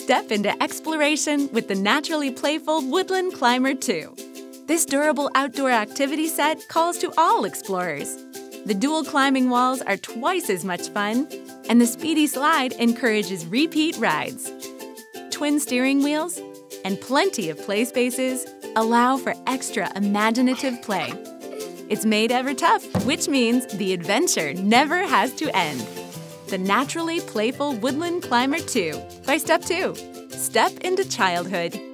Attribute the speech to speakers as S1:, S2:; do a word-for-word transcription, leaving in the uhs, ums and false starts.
S1: Step into exploration with the naturally playful Woodland Climber two. This durable outdoor activity set calls to all explorers. The dual climbing walls are twice as much fun, and the speedy slide encourages repeat rides. Twin steering wheels and plenty of play spaces allow for extra imaginative play. It's made ever tough, which means the adventure never has to end. The naturally playful Woodland Climber two by Step two. Step into childhood.